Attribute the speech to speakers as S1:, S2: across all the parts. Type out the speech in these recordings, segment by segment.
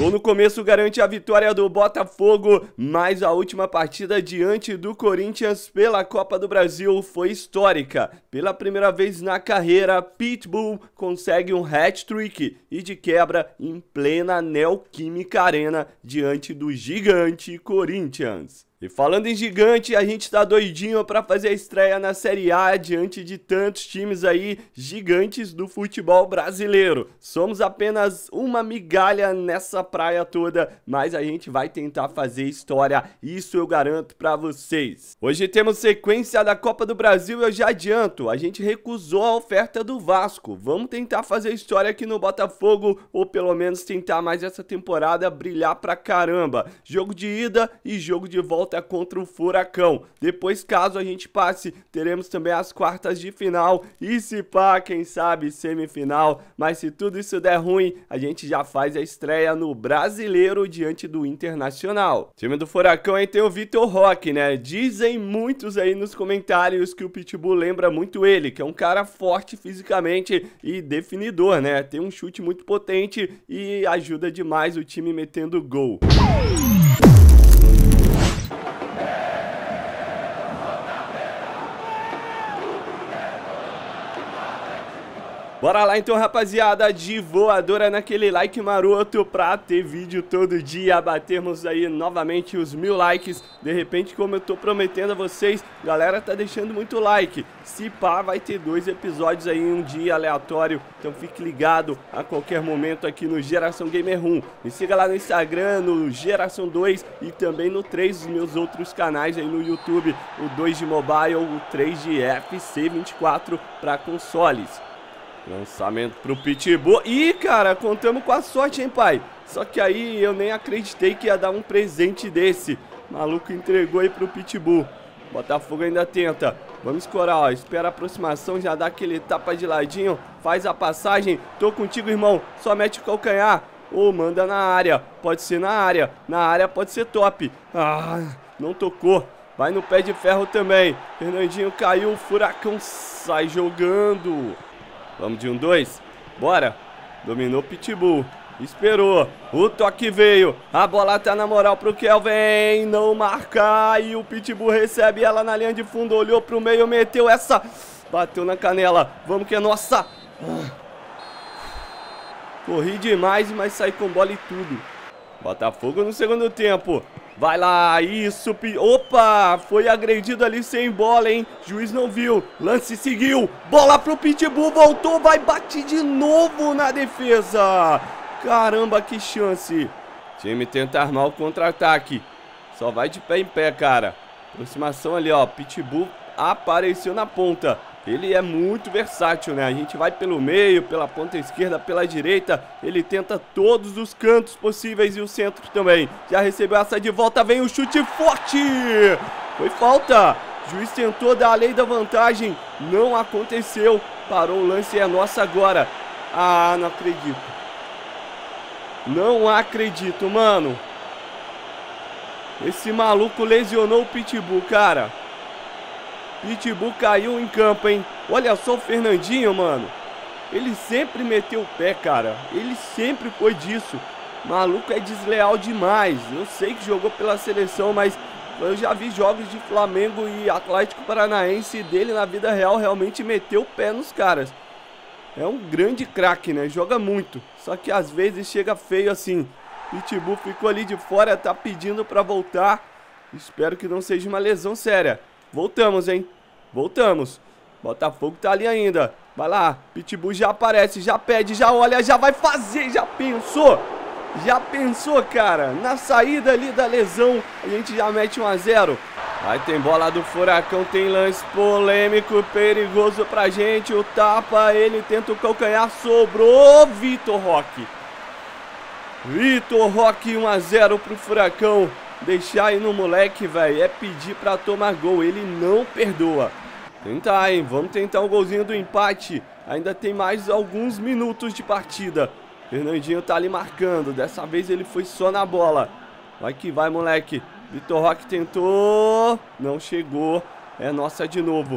S1: Gol no começo garante a vitória do Botafogo, mas a última partida diante do Corinthians pela Copa do Brasil foi histórica. Pela primeira vez na carreira, Pitbull consegue um hat-trick e de quebra em plena Neoquímica Arena diante do gigante Corinthians. E falando em gigante, a gente tá doidinho pra fazer a estreia na Série A diante de tantos times aí gigantes do futebol brasileiro. Somos apenas uma migalha nessa praia toda, mas a gente vai tentar fazer história, isso eu garanto pra vocês. Hoje temos sequência da Copa do Brasil e eu já adianto, a gente recusou a oferta do Vasco. Vamos tentar fazer história aqui no Botafogo, ou pelo menos tentar mais essa temporada brilhar pra caramba. Jogo de ida e jogo de volta contra o Furacão. Depois, caso a gente passe, teremos também as quartas de final e se pá, quem sabe semifinal, mas se tudo isso der ruim, a gente já faz a estreia no Brasileiro diante do Internacional. O time do Furacão aí tem o Vitor Roque, né? Dizem muitos aí nos comentários que o Pitbull lembra muito ele, que é um cara forte fisicamente e definidor, né? Tem um chute muito potente e ajuda demais o time metendo gol. Bora lá então, rapaziada, de voadora naquele like maroto pra ter vídeo todo dia, batermos aí novamente os 1000 likes. De repente, como eu tô prometendo a vocês, galera tá deixando muito like. Se pá, vai ter 2 episódios aí em um dia aleatório, então fique ligado a qualquer momento aqui no Geração Gamer 1. Me siga lá no Instagram, no Geração 2 e também no 3 dos meus outros canais aí no YouTube, o 2 de mobile, o 3 de FC24 pra consoles. Lançamento pro Pitbull. Ih, cara, contamos com a sorte, hein, pai? Só que aí eu nem acreditei que ia dar um presente desse. O maluco entregou aí pro Pitbull. Botafogo ainda tenta. Vamos escorar, ó. Espera a aproximação, já dá aquele tapa de ladinho. Faz a passagem. Tô contigo, irmão. Só mete o calcanhar. Ou manda na área. Pode ser na área. Na área pode ser top. Ah, não tocou. Vai no pé de ferro também. Fernandinho caiu. O Furacão sai jogando. Vamos de 1-2, bora. Dominou o Pitbull, esperou, o toque veio, a bola tá na moral pro Kelvin, não marca, e o Pitbull recebe ela na linha de fundo, olhou pro meio, meteu essa, bateu na canela, vamos que é nossa. Corri demais, mas saí com bola e tudo. Botafogo no segundo tempo. Vai lá, isso, opa, foi agredido ali sem bola, hein, juiz não viu, lance seguiu, bola pro Pitbull, voltou, vai, bate de novo na defesa, caramba, que chance, time tenta armar o contra-ataque, só vai de pé em pé, cara, aproximação ali, ó, Pitbull apareceu na ponta. Ele é muito versátil, né? A gente vai pelo meio, pela ponta esquerda, pela direita. Ele tenta todos os cantos possíveis e o centro também. Já recebeu essa de volta, vem o chute forte. Foi falta. O juiz tentou dar a lei da vantagem. Não aconteceu. Parou o lance, é nossa agora. Ah, não acredito. Não acredito, mano. Esse maluco lesionou o Pitbull, cara. Pitbull caiu em campo, hein? Olha só o Fernandinho, mano. Ele sempre meteu o pé, cara. Ele sempre foi disso. Maluco é desleal demais. Eu sei que jogou pela seleção, mas eu já vi jogos de Flamengo e Atlético Paranaense dele na vida real realmente meteu o pé nos caras. É um grande craque, né? Joga muito. Só que às vezes chega feio assim. Pitbull ficou ali de fora, tá pedindo pra voltar. Espero que não seja uma lesão séria. Voltamos, hein? Voltamos. Botafogo tá ali ainda. Vai lá. Pitbull já aparece, já pede, já olha, já vai fazer. Já pensou? Já pensou, cara? Na saída ali da lesão, a gente já mete 1-0. Aí tem bola do Furacão, tem lance polêmico, perigoso pra gente. O tapa, ele tenta o calcanhar, sobrou Vitor Roque. Vitor Roque, 1-0 pro Furacão. Deixar aí no moleque, velho, é pedir pra tomar gol. Ele não perdoa. Tentar, hein? Vamos tentar um golzinho do empate. Ainda tem mais alguns minutos de partida. Fernandinho tá ali marcando. Dessa vez ele foi só na bola. Vai que vai, moleque. Vitor Roque tentou. Não chegou. É nossa de novo.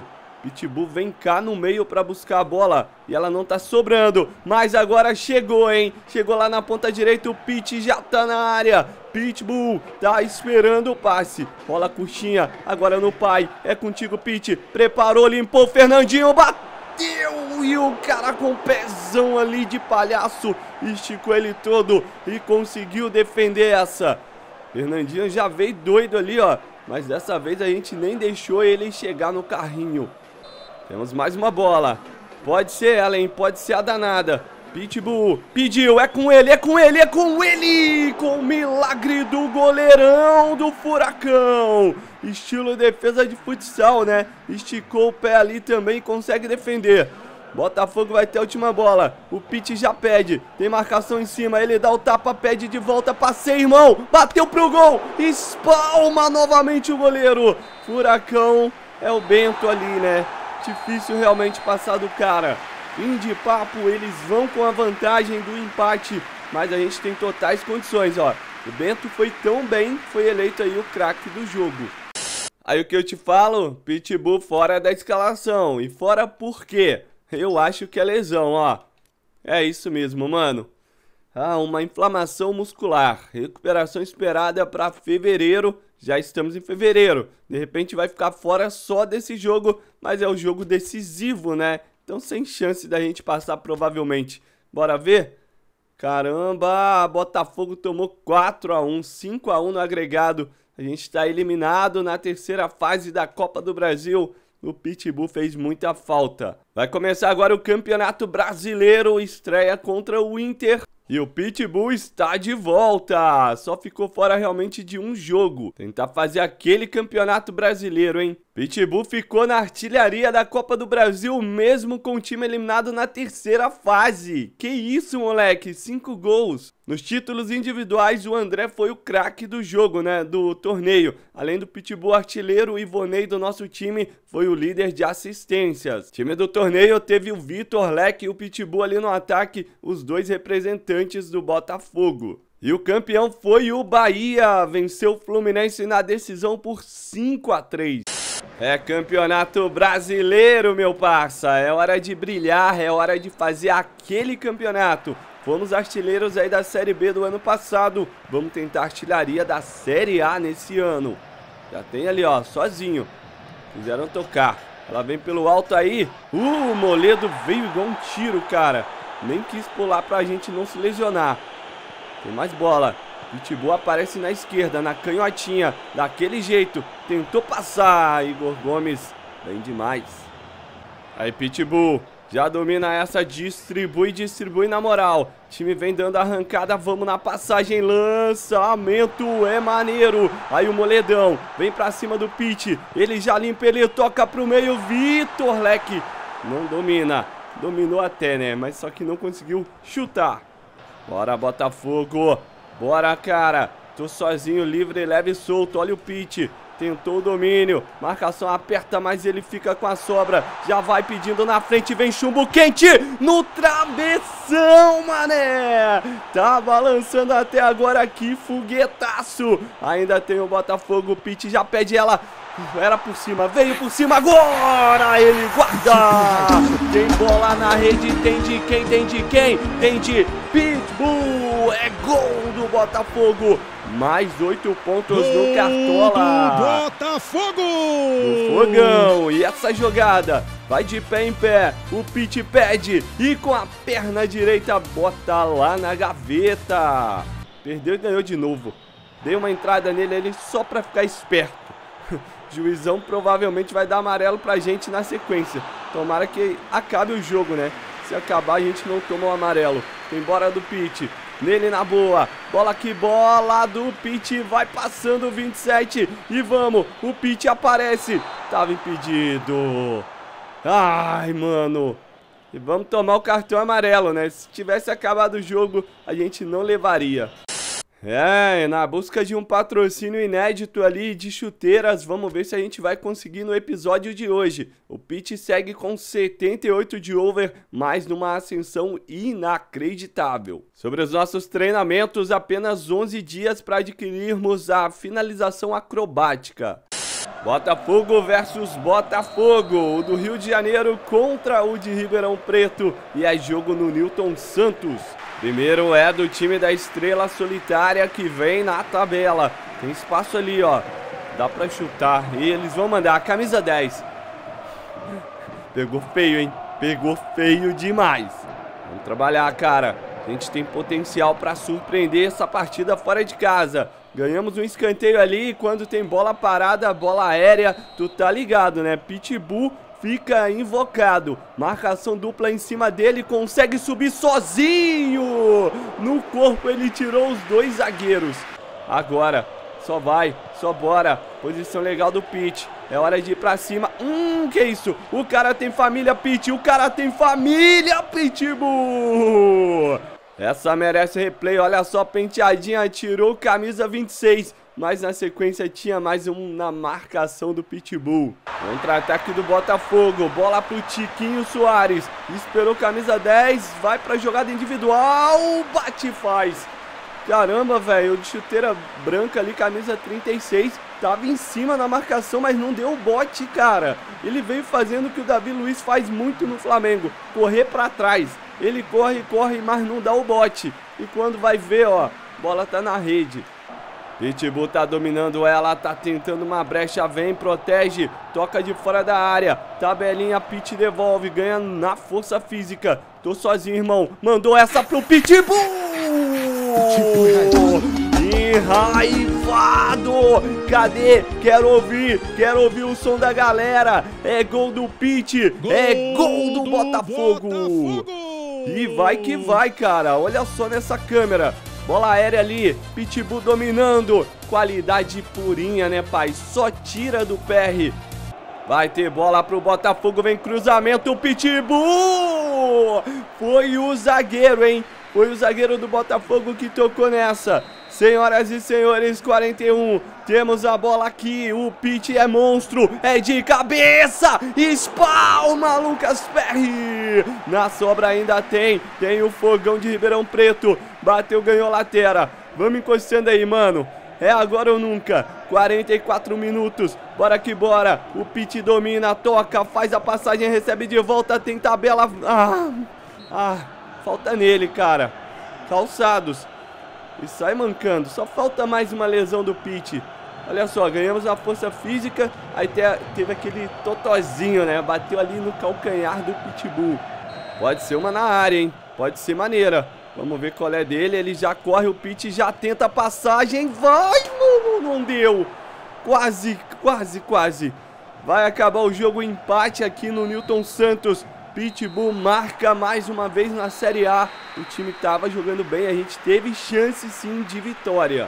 S1: Pitbull vem cá no meio pra buscar a bola. E ela não tá sobrando. Mas agora chegou, hein? Chegou lá na ponta direita. O Pit já tá na área. Pitbull tá esperando o passe. Bola curtinha. Agora no pai. É contigo, Pit. Preparou, limpou. Fernandinho bateu. E o cara com o pezão ali de palhaço esticou ele todo e conseguiu defender essa. Fernandinho já veio doido ali, ó. Mas dessa vez a gente nem deixou ele chegar no carrinho. Temos mais uma bola. Pode ser ela, hein? Pode ser a danada. Pitbull pediu. É com ele, é com ele, é com ele! Com o milagre do goleirão do Furacão. Estilo defesa de futsal, né? Esticou o pé ali também e consegue defender. Botafogo vai ter a última bola. O Pit já pede. Tem marcação em cima. Ele dá o tapa, pede de volta. Passei, irmão. Bateu pro gol. Espalma novamente o goleiro. Furacão é o Bento ali, né? Difícil realmente passar do cara. Fim de papo, eles vão com a vantagem do empate. Mas a gente tem totais condições, ó. O Bento foi tão bem, foi eleito aí o craque do jogo. Aí o que eu te falo? Pitbull fora da escalação. E fora por quê? Eu acho que é lesão, ó. É isso mesmo, mano. Ah, uma inflamação muscular. Recuperação esperada para fevereiro. Já estamos em fevereiro. De repente vai ficar fora só desse jogo, mas é o jogo decisivo, né? Então sem chance da gente passar provavelmente. Bora ver? Caramba, Botafogo tomou 4-1, 5-1 no agregado. A gente está eliminado na terceira fase da Copa do Brasil. O Pitbull fez muita falta. Vai começar agora o Campeonato Brasileiro, estreia contra o Inter. E o Pitbull está de volta. Só ficou fora realmente de um jogo. Tentar fazer aquele Campeonato Brasileiro, hein? Pitbull ficou na artilharia da Copa do Brasil, mesmo com o time eliminado na terceira fase. Que isso, moleque? 5 gols. Nos títulos individuais, o André foi o craque do jogo, né? Do torneio. Além do Pitbull artilheiro, o Ivonei do nosso time foi o líder de assistências. O time do torneio teve o Vitor Leque e o Pitbull ali no ataque, os dois representantes do Botafogo. E o campeão foi o Bahia. Venceu o Fluminense na decisão por 5-3. É Campeonato Brasileiro, meu parça. É hora de brilhar, é hora de fazer aquele campeonato. Fomos artilheiros aí da Série B do ano passado. Vamos tentar artilharia da Série A nesse ano. Já tem ali, ó, sozinho. Fizeram tocar. Ela vem pelo alto aí. O Moledo veio igual um tiro, cara. Nem quis pular pra gente não se lesionar. Tem mais bola. Pitbull aparece na esquerda, na canhotinha. Daquele jeito. Tentou passar. Igor Gomes. Bem demais. Aí, Pitbull. Já domina essa. Distribui na moral. O time vem dando arrancada. Vamos na passagem. Lançamento. É maneiro. Aí o Moledão. Vem pra cima do Pit. Ele já limpa. Ele toca pro meio. Vitor Leque. Não domina. Dominou até, né? Mas só que não conseguiu chutar. Bora, Botafogo. Bora, cara. Tô sozinho, livre, leve e solto. Olha o Pit. Tentou o domínio. Marcação aperta, mas ele fica com a sobra. Já vai pedindo na frente. Vem chumbo quente no travessão, mané. Tá balançando até agora aqui. Foguetaço. Ainda tem o Botafogo. O Pit já pede ela. Era por cima, veio por cima, agora ele guarda. Tem bola na rede, tem de quem, tem de quem? Tem de Pitbull, é gol do Botafogo. Mais 8 pontos no Cartola.
S2: Botafogo!
S1: O Fogão, e essa jogada vai de pé em pé, o Pit pede e com a perna direita bota lá na gaveta. Perdeu e ganhou de novo. Dei uma entrada nele ali só pra ficar esperto. Juizão provavelmente vai dar amarelo pra gente na sequência. Tomara que acabe o jogo, né? Se acabar a gente não toma o amarelo. Tem bola do Pit. Nele na boa. Bola aqui, bola do Pit. Vai passando o 27. E vamos. O Pit aparece. Tava impedido. Ai, mano. E vamos tomar o cartão amarelo, né? Se tivesse acabado o jogo, a gente não levaria. É, na busca de um patrocínio inédito ali de chuteiras, vamos ver se a gente vai conseguir no episódio de hoje. O Pit segue com 78 de over, mas numa ascensão inacreditável. Sobre os nossos treinamentos, apenas 11 dias para adquirirmos a finalização acrobática. Botafogo versus Botafogo, o do Rio de Janeiro contra o de Ribeirão Preto, e é jogo no Newton Santos. Primeiro é do time da Estrela Solitária, que vem na tabela. Tem espaço ali, ó, dá pra chutar, e eles vão mandar a camisa 10. Pegou feio, hein? Pegou feio demais. Vamos trabalhar, cara. A gente tem potencial pra surpreender essa partida fora de casa. Ganhamos um escanteio ali, quando tem bola parada, bola aérea, tu tá ligado, né? Pitbull fica invocado. Marcação dupla em cima dele, consegue subir sozinho. No corpo ele tirou os dois zagueiros. Agora, só vai, só bora. Posição legal do Pit. É hora de ir pra cima. Que isso? O cara tem família, Pit. O cara tem família, Pitbull. Essa merece replay, olha só, penteadinha, tirou camisa 26, mas na sequência tinha mais um na marcação do Pitbull. Contra-ataque do Botafogo, bola pro Tiquinho Soares, esperou camisa 10, vai pra jogada individual, bate e faz. Caramba, velho, de chuteira branca ali, camisa 36, tava em cima na marcação, mas não deu o bote, cara. Ele veio fazendo o que o Davi Luiz faz muito no Flamengo, correr pra trás. Ele corre, corre, mas não dá o bote. E quando vai ver, ó, bola tá na rede. Pitbull tá dominando ela, tá tentando uma brecha, vem, protege, toca de fora da área. Tabelinha, Pit devolve, ganha na força física. Tô sozinho, irmão. Mandou essa pro Pitbull! Enraivado! Cadê? Quero ouvir o som da galera. É gol do Pit, é gol do Botafogo. E vai que vai, cara. Olha só nessa câmera. Bola aérea ali, Pitbull dominando. Qualidade purinha, né, pai? Só tira do PR. Vai ter bola pro Botafogo, vem cruzamento, Pitbull! Foi o zagueiro, hein? Foi o zagueiro do Botafogo que tocou nessa. Senhoras e senhores, 41. Temos a bola aqui. O Pit é monstro. É de cabeça. Espalma, Lucas Perry. Na sobra ainda tem. Tem o Fogão de Ribeirão Preto. Bateu, ganhou lateral. Vamos encostando aí, mano. É agora ou nunca. 44 minutos. Bora que bora. O Pit domina, toca, faz a passagem, recebe de volta, tem tabela. Falta nele, cara. Calçados. E sai mancando. Só falta mais uma lesão do Pit. Olha só, ganhamos a força física. Aí teve aquele totozinho, né? Bateu ali no calcanhar do Pitbull. Pode ser uma na área, hein? Pode ser maneira. Vamos ver qual é dele. Ele já corre, o Pit já tenta a passagem. Vai, não deu. Quase, quase, quase. Vai acabar o jogo, empate aqui no Newton Santos. Pitbull marca mais uma vez na Série A. O time tava jogando bem, a gente teve chance sim de vitória.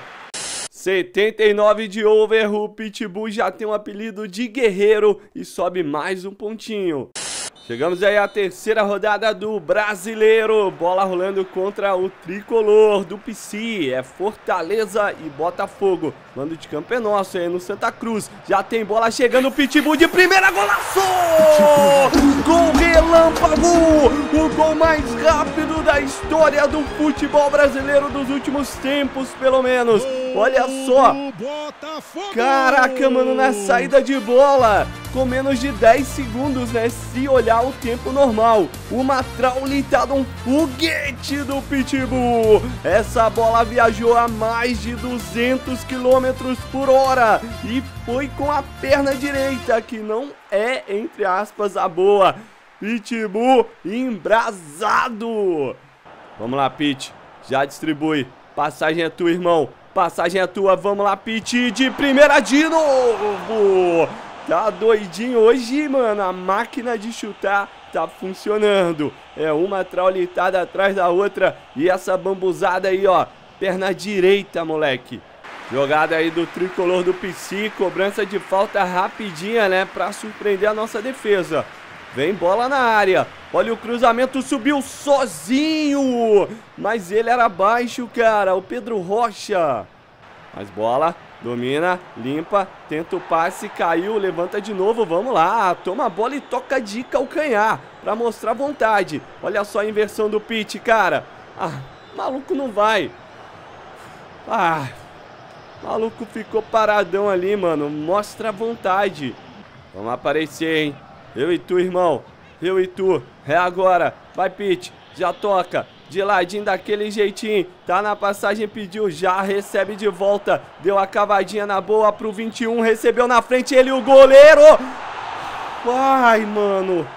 S1: 79 de over, o Pitbull já tem um apelido de guerreiro e sobe mais um pontinho. Chegamos aí à terceira rodada do Brasileiro. Bola rolando contra o tricolor do PC. É Fortaleza e Botafogo. Mando de campo é nosso, aí no Santa Cruz. Já tem bola chegando, o Pitbull de primeira, golaço! Gol relâmpago! O gol mais rápido da história do futebol brasileiro dos últimos tempos, pelo menos. Olha só. Caraca, mano, na saída de bola. Com menos de 10 segundos, né? Se olhar o tempo normal. Uma traulitada, um foguete do Pitbull. Essa bola viajou a mais de 200 km por hora. E foi com a perna direita, que não é, entre aspas, a boa. Pitbull embrasado. Vamos lá, Pit. Já distribui. Passagem é tua, irmão. Passagem é tua. Vamos lá, Pit. De primeira de novo. Tá doidinho hoje, mano. A máquina de chutar tá funcionando. É uma traulitada atrás da outra. E essa bambuzada aí, ó. Perna direita, moleque. Jogada aí do tricolor do PC. Cobrança de falta rapidinha, né? Pra surpreender a nossa defesa. Vem bola na área. Olha o cruzamento, subiu sozinho. Mas ele era baixo, cara. O Pedro Rocha. Mas bola, domina, limpa, tenta o passe, caiu, levanta de novo, vamos lá. Toma a bola e toca de calcanhar pra mostrar vontade. Olha só a inversão do Pit, cara. Maluco não vai. O maluco ficou paradão ali, mano. Mostra a vontade. Vamos aparecer, hein? Eu e tu, irmão. Eu e tu. É agora. Vai, Pete. Já toca. De ladinho daquele jeitinho. Tá na passagem, pediu. Já recebe de volta. Deu a cavadinha na boa pro 21. Recebeu na frente ele, o goleiro. Ai, mano.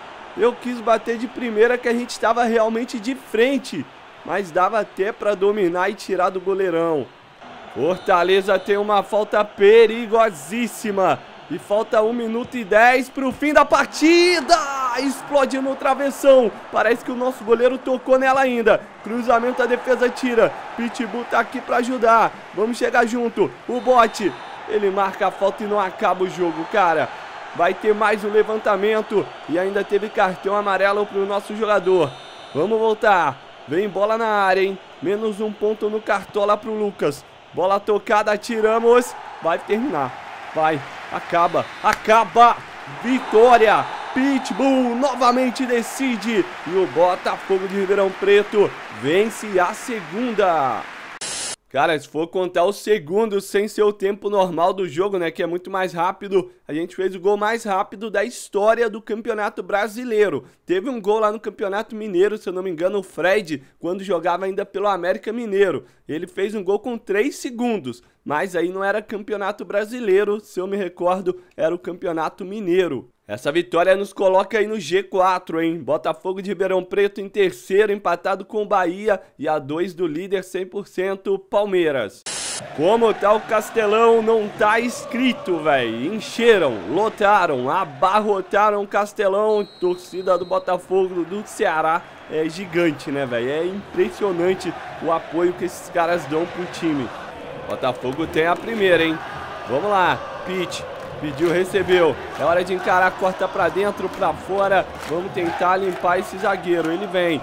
S1: Eu quis bater de primeira que a gente estava realmente de frente. Mas dava até pra dominar e tirar do goleirão. Fortaleza tem uma falta perigosíssima. E falta 1 minuto e 10 pro fim da partida. Explode no travessão. Parece que o nosso goleiro tocou nela ainda. Cruzamento, a defesa tira. Pitbull tá aqui pra ajudar. Vamos chegar junto. O bote. Ele marca a falta e não acaba o jogo, cara. Vai ter mais um levantamento. E ainda teve cartão amarelo pro nosso jogador. Vamos voltar. Vem bola na área, hein? Menos 1 ponto no cartola pro Lucas. Bola tocada, tiramos. Vai terminar. Vai. Acaba. Acaba. Vitória. Pitbull novamente decide. E o Botafogo de Ribeirão Preto vence a segunda. Cara, se for contar o segundo sem ser o tempo normal do jogo, né, que é muito mais rápido, a gente fez o gol mais rápido da história do Campeonato Brasileiro. Teve um gol lá no Campeonato Mineiro, se eu não me engano, o Fred, quando jogava ainda pelo América Mineiro. Ele fez um gol com 3 segundos, mas aí não era Campeonato Brasileiro, se eu me recordo, era o Campeonato Mineiro. Essa vitória nos coloca aí no G4, hein? Botafogo de Ribeirão Preto em terceiro, empatado com o Bahia e a 2 do líder 100% Palmeiras. Como tá o Castelão, não tá escrito, velho. Encheram, lotaram, abarrotaram o Castelão. Torcida do Botafogo do Ceará é gigante, né, velho? É impressionante o apoio que esses caras dão pro time. Botafogo tem a primeira, hein? Vamos lá, Pete. Pediu, recebeu. É hora de encarar, corta pra dentro, pra fora. Vamos tentar limpar esse zagueiro. Ele vem.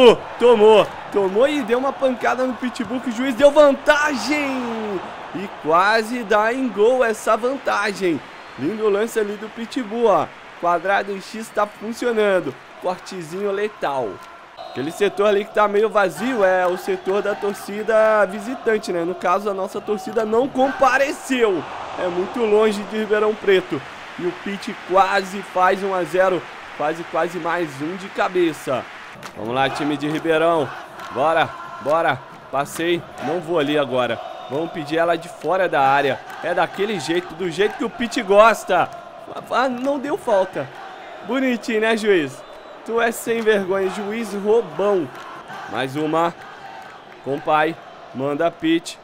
S1: Tomou. Tomou e deu uma pancada no Pitbull que o juiz deu vantagem. E quase dá em gol essa vantagem. Lindo lance ali do Pitbull, ó. Quadrado em X tá funcionando. Cortezinho letal. Aquele setor ali que tá meio vazio é o setor da torcida visitante, né? No caso, a nossa torcida não compareceu. É muito longe de Ribeirão Preto. E o Pete quase faz 1 a 0. Quase mais um de cabeça. Vamos lá, time de Ribeirão. Bora. Passei. Não vou ali agora. Vamos pedir ela de fora da área. É daquele jeito, do jeito que o Pete gosta. Ah, não deu falta. Bonitinho, né, juiz? Tu é sem vergonha, juiz roubão. Mais uma. Compai. Manda Pete.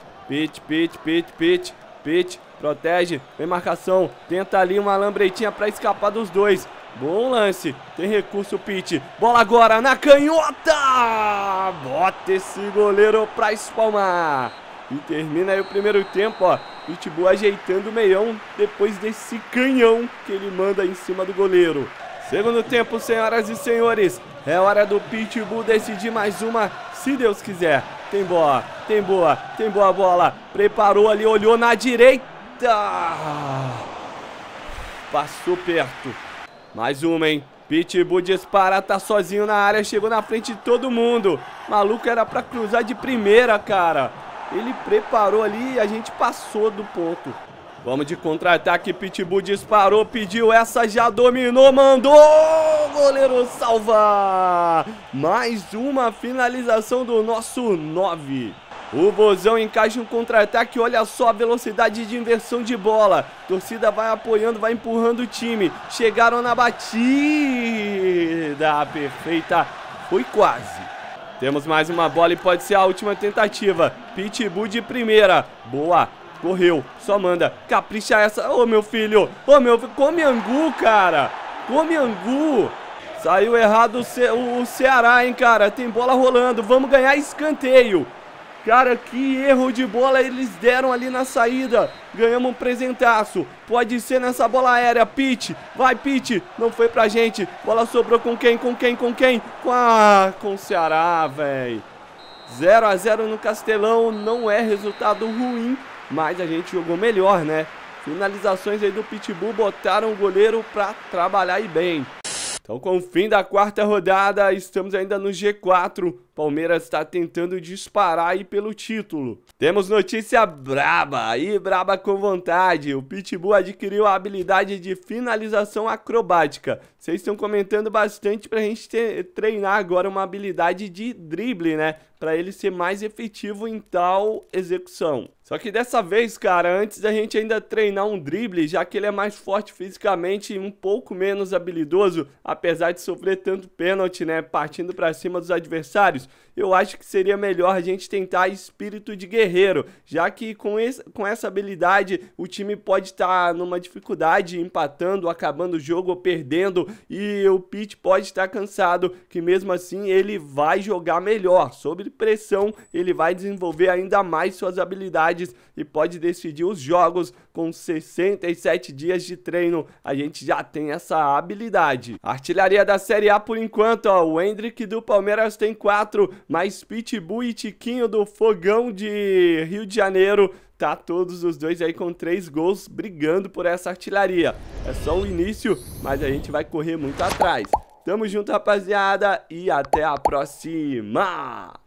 S1: Pete. Protege. Vem marcação. Tenta ali uma lambretinha pra escapar dos dois. Bom lance. Tem recurso, Pete. Bola agora na canhota. Bota esse goleiro pra espalmar. E termina aí o primeiro tempo, ó. Pitbull ajeitando o meião depois desse canhão que ele manda em cima do goleiro. Segundo tempo, senhoras e senhores. É hora do Pitbull decidir mais uma, se Deus quiser. Tem boa bola. Preparou ali, olhou na direita. Passou perto. Mais uma, hein? Pitbull dispara, tá sozinho na área, chegou na frente de todo mundo. Maluco, era pra cruzar de primeira, cara. Ele preparou ali e a gente passou do ponto. Vamos de contra-ataque, Pitbull disparou, pediu essa, já dominou, mandou, goleiro salva! Mais uma finalização do nosso 9. O Vozão encaixa um contra-ataque, olha só a velocidade de inversão de bola. Torcida vai apoiando, vai empurrando o time. Chegaram na batida, perfeita, foi quase. Temos mais uma bola e pode ser a última tentativa. Pitbull de primeira, boa. Correu, só manda, capricha essa. Ô, meu filho, come angu, cara. Come angu. Saiu errado o Ceará, hein, cara. Tem bola rolando, vamos ganhar escanteio. Cara, que erro de bola eles deram ali na saída. Ganhamos um presentaço. Pode ser nessa bola aérea, Pete. Vai, Pete. Não foi pra gente. Bola sobrou com quem? Com o Ceará, velho. 0 a 0 no Castelão. Não é resultado ruim, mas a gente jogou melhor, né? Finalizações aí do Pitbull botaram o goleiro pra trabalhar e bem. Então, com o fim da quarta rodada, estamos ainda no G4. Palmeiras está tentando disparar aí pelo título. Temos notícia braba, e braba com vontade. O Pitbull adquiriu a habilidade de finalização acrobática. Vocês estão comentando bastante pra gente treinar agora uma habilidade de drible, né? Pra ele ser mais efetivo em tal execução. Só que dessa vez, cara, antes da gente ainda treinar um drible, já que ele é mais forte fisicamente e um pouco menos habilidoso, apesar de sofrer tanto pênalti, né, partindo pra cima dos adversários, eu acho que seria melhor a gente tentar espírito de guerreiro, já que com essa habilidade o time pode estar numa dificuldade, empatando, acabando o jogo ou perdendo, e o Pit pode estar cansado, que mesmo assim ele vai jogar melhor, sob pressão ele vai desenvolver ainda mais suas habilidades e pode decidir os jogos. Com 67 dias de treino, a gente já tem essa habilidade. Artilharia da Série A por enquanto, ó, o Hendrick do Palmeiras tem 4, mas Pitbull e Tiquinho do Fogão de Rio de Janeiro, tá todos os dois aí com 3 gols brigando por essa artilharia. É só o início, mas a gente vai correr muito atrás. Tamo junto, rapaziada, e até a próxima!